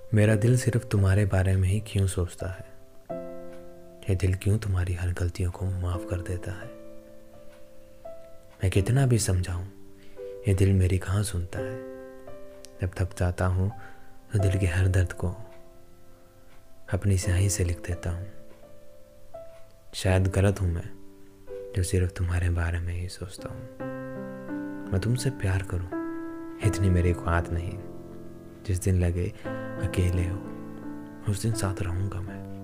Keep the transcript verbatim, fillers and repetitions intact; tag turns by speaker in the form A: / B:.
A: मेरा दिल सिर्फ तुम्हारे बारे में ही क्यों सोचता है। ये दिल क्यों तुम्हारी हर गलतियों को माफ़ कर देता है। मैं कितना भी समझाऊं, ये दिल मेरी कहाँ सुनता है। जब थक जाता हूँ तो दिल के हर दर्द को अपनी स्याही से लिख देता हूँ। शायद गलत हूँ मैं, जो सिर्फ तुम्हारे बारे में ही सोचता हूँ। मैं तुमसे प्यार करूँ, इतनी मेरी औकात नहीं। जिस दिन लगे अकेले हो, उस दिन साथ रहूँगा मैं।